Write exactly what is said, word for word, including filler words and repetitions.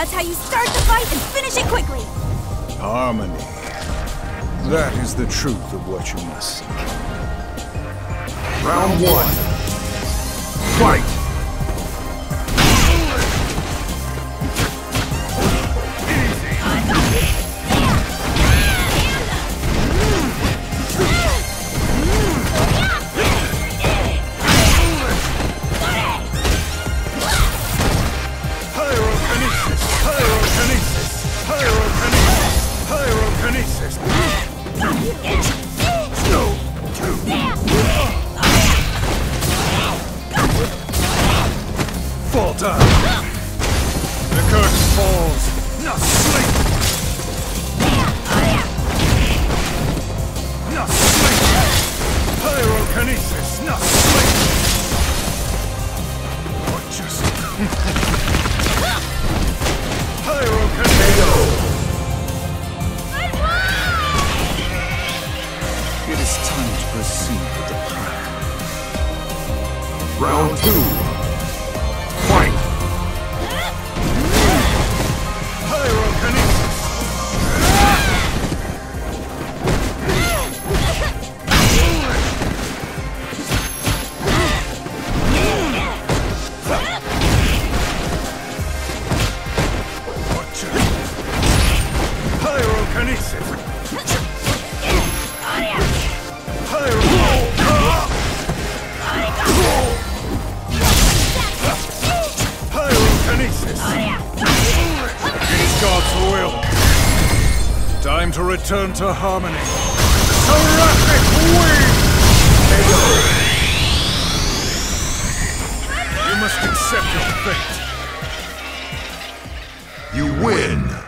That's how you start the fight and finish it quickly! Harmony. That is the truth of what you must seek. Round one. Fight! Fall down. The curtain falls. Now sleep. Now sleep. Pyrokinesis. Now sleep. Or just Pyrokinesis. It is time to proceed with the plan. Round two. Fight! Pyrokinesis! Pyrokinesis! God's will. Time to return to harmony. Seraphic wing! You must accept your fate. You win!